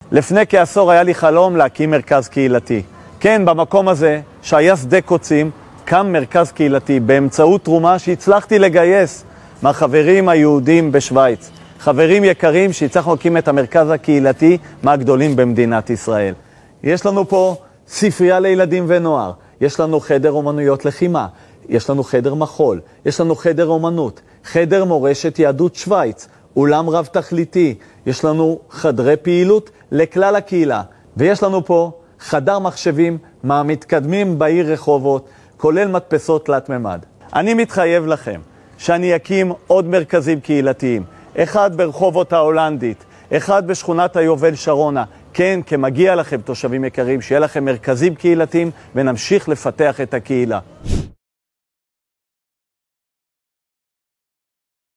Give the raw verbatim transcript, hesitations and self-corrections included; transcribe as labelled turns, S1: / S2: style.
S1: לפני כעשור היה לי חלום להקים מרכז קהילתי. כן, במקום הזה, שהיה שדה קוצים, קם מרכז קהילתי באמצעות תרומה שהצלחתי לגייס מהחברים היהודים בשוויץ. חברים יקרים שהצלחנו להקים את המרכז הקהילתי מהגדולים במדינת ישראל. יש לנו פה ספרייה לילדים ונוער, יש לנו חדר אומנויות לחימה, יש לנו חדר מחול, יש לנו חדר אומנות, חדר מורשת יהדות שוויץ, אולם רב תכליתי, יש לנו חדרי פעילות לכלל הקהילה, ויש לנו פה חדר מחשבים מהמתקדמים בעיר רחובות, כולל מדפסות תלת ממד. אני מתחייב לכם שאני אקים עוד מרכזים קהילתיים, אחד ברחובות ההולנדית, אחד בשכונת היובל שרונה. כן, כמגיע לכם תושבים יקרים, שיהיה לכם מרכזים קהילתיים ונמשיך לפתח את הקהילה.